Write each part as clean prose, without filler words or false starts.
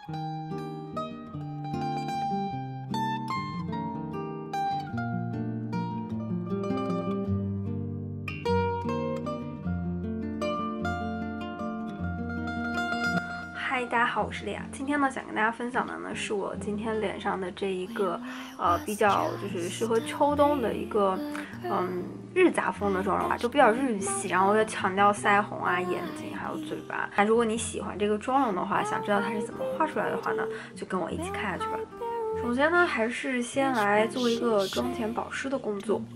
嗨，大家好，我是莉亚。今天呢，想跟大家分享的呢，是我今天脸上的这一个，比较就是适合秋冬的一个，日杂风的妆容吧，就比较日系，然后要强调腮红啊、眼睛还有嘴巴。那如果你喜欢这个妆容的话，想知道它是怎么画出来的话呢，就跟我一起看下去吧。首先呢，还是先来做一个妆前保湿的工作。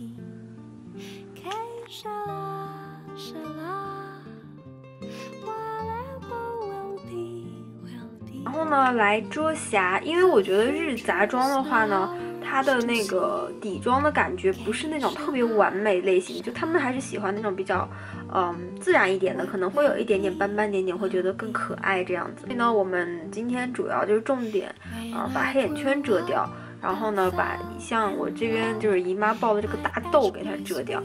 然后呢，来遮瑕，因为我觉得日杂妆的话呢，它的那个底妆的感觉不是那种特别完美类型，就他们还是喜欢那种比较，自然一点的，可能会有一点点斑斑点点，会觉得更可爱这样子。所以呢，我们今天主要就是重点，把黑眼圈遮掉，然后呢，把像我这边就是姨妈爆的这个大痘给它遮掉。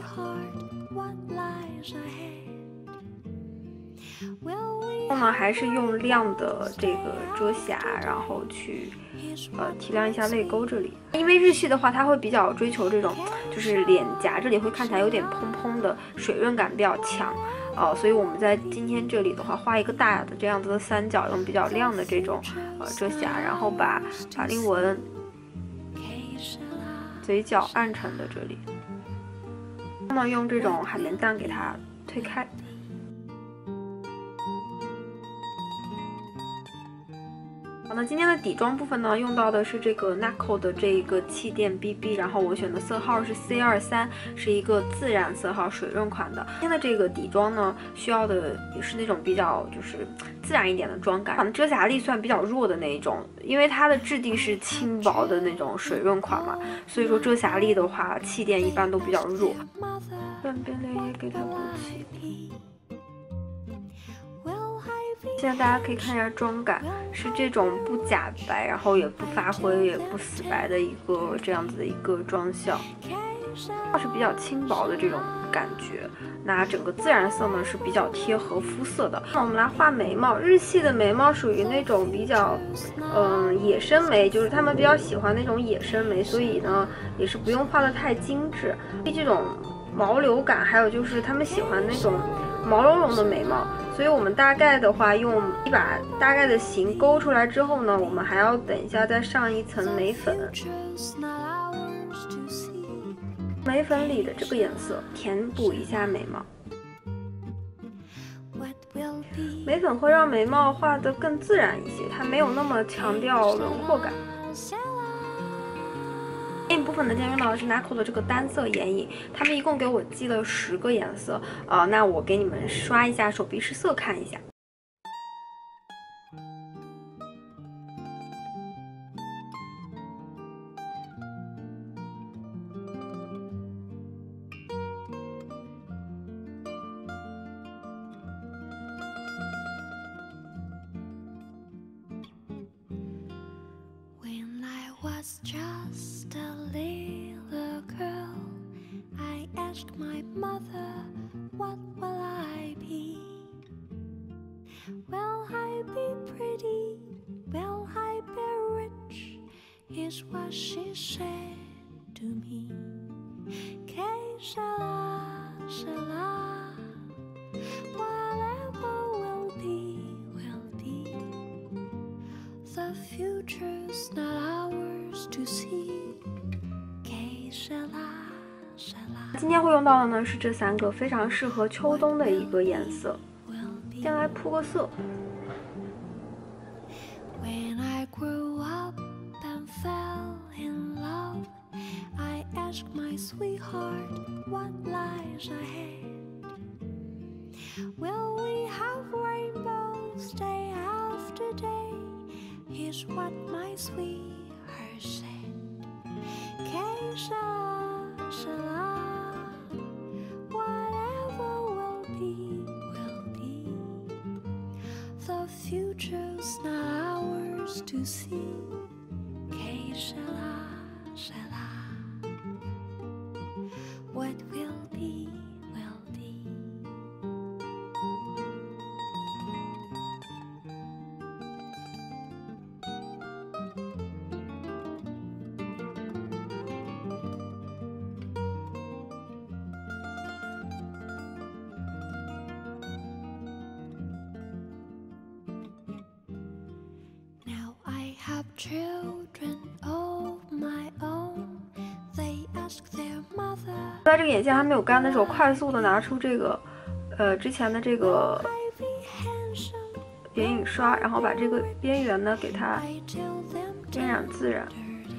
然后呢，还是用亮的这个遮瑕，然后去提亮一下泪沟这里。因为日系的话，它会比较追求这种，就是脸颊这里会看起来有点蓬蓬的，水润感比较强。所以我们在今天这里的话，画一个大的这样子的三角，用比较亮的这种遮瑕，然后把令纹、嘴角暗沉的这里，那么用这种海绵蛋给它推开。好，那今天的底妆部分呢，用到的是这个 NARKO 的这一个气垫 BB， 然后我选的色号是 C23， 是一个自然色号水润款的。今天的这个底妆呢，需要的也是那种比较就是自然一点的妆感，遮瑕力算比较弱的那一种，因为它的质地是轻薄的那种水润款嘛，所以说遮瑕力的话，气垫一般都比较弱。半边脸也给它补齐。现在大家可以看一下妆感，是这种不假白，然后也不发灰，也不死白的一个这样子的一个妆效，是比较轻薄的这种感觉。那整个自然色呢是比较贴合肤色的。那我们来画眉毛，日系的眉毛属于那种比较，野生眉，就是他们比较喜欢那种野生眉，所以呢也是不用画的太精致，这种毛流感，还有就是他们喜欢那种毛茸茸的眉毛。所以我们大概的话，用一把大概的形勾出来之后呢，我们还要等一下再上一层眉粉，眉粉里的这个颜色填补一下眉毛。眉粉会让眉毛画得更自然一些，它没有那么强调轮廓感。眼影部分呢，今天用到的是 NARKO 的这个单色眼影，他们一共给我寄了10个颜色，那我给你们刷一下手臂试色看一下。 Just a little girl, I asked my mother, what will I be? Will I be pretty? Will I be rich? Is what she said to me. Que sera, sera. Whatever will be, will be. The future's not ours.To see, que sera, sera. 今天会用到的呢是这3个非常适合秋冬的一个颜色，先来铺个色。 When I grew up and fell in love, I asked my sweetheart what lies ahead. Will we have rainbows day after day? Is what my sweetheart said.Que sera, sera. Whatever will be, will be. The future's not ours to see. Que sera, sera. What will be, will be. children of my own. They ask their mother. 在这个眼线还没有干的时候，快速的拿出这个，之前的这个眼影刷，然后把这个边缘呢给它晕染自然。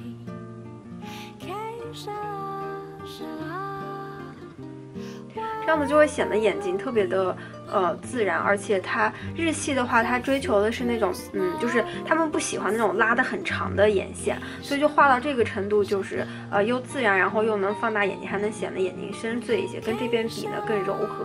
这样子就会显得眼睛特别的自然，而且它日系的话，它追求的是那种就是他们不喜欢那种拉得很长的眼线，所以就画到这个程度，就是又自然，然后又能放大眼睛，还能显得眼睛深邃一些，跟这边比呢更柔和。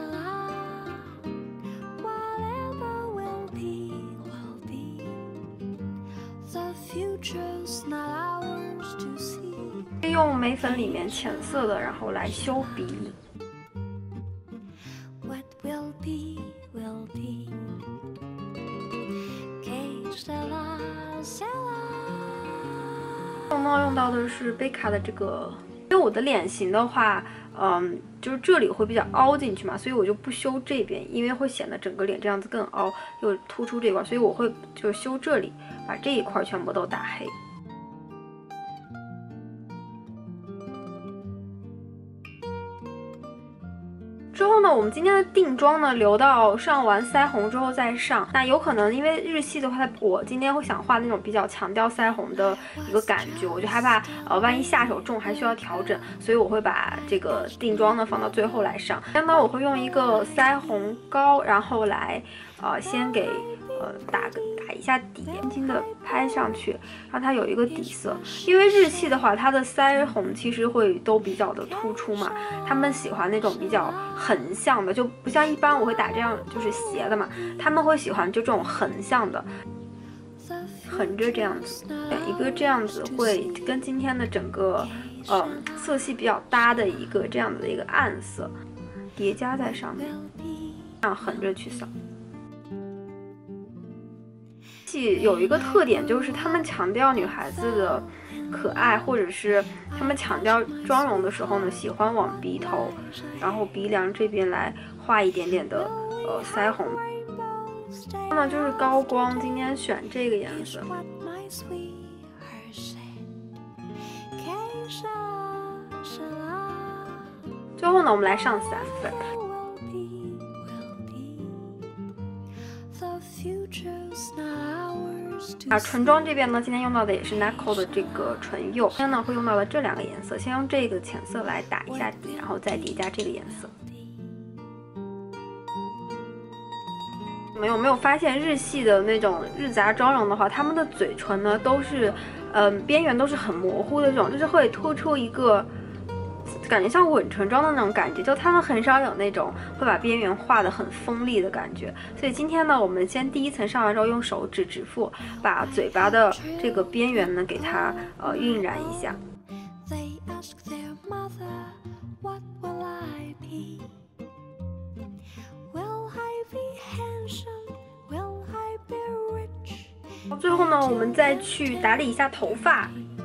用眉粉里面浅色的，然后来修鼻。用到的是贝卡的这个，因为我的脸型的话，就是这里会比较凹进去嘛，所以我就不修这边，因为会显得整个脸这样子更凹，又突出这块，所以我会就修这里，把这一块全部都打黑。之后呢，我们今天的定妆呢，留到上完腮红之后再上。那有可能因为日系的话，我今天会想画那种比较强调腮红的一个感觉，我就害怕万一下手重还需要调整，所以我会把这个定妆呢放到最后来上。那么我会用一个腮红膏，然后来先给打一下底，轻轻的拍上去，让它有一个底色。因为日系的话，它的腮红其实会都比较的突出嘛，他们喜欢那种比较横向的，就不像一般我会打这样就是斜的嘛，他们会喜欢就这种横向的，横着这样子，选一个这样子会跟今天的整个色系比较搭的一个这样子的一个暗色，叠加在上面，这样横着去扫。有一个特点就是他们强调女孩子的可爱，或者是他们强调妆容的时候呢，喜欢往鼻头，然后鼻梁这边来画一点点的腮红。那么就是高光，今天选这个颜色。最后呢，我们来上散粉。唇妆这边呢，今天用到的也是 NARKO 的这个唇釉，今天呢会用到的这两个颜色，先用这个浅色来打一下底，然后再叠加这个颜色。你们有没有发现日系的那种日杂妆容的话，他们的嘴唇呢都是，边缘都是很模糊的这种，就是会突出一个。感觉像吻唇妆的那种感觉，就他们很少有那种会把边缘画得很锋利的感觉。所以今天呢，我们先第一层上完之后，用手指指腹把嘴巴的这个边缘呢给它晕染一下。最后呢，我们再去打理一下头发。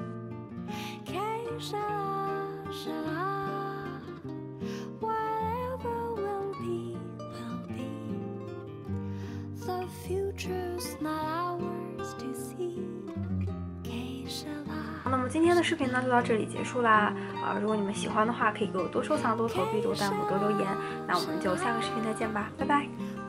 那么今天的视频呢就到这里结束啦。如果你们喜欢的话，可以给我多收藏、多投币、多弹幕、多留言。那我们就下个视频再见吧，拜拜。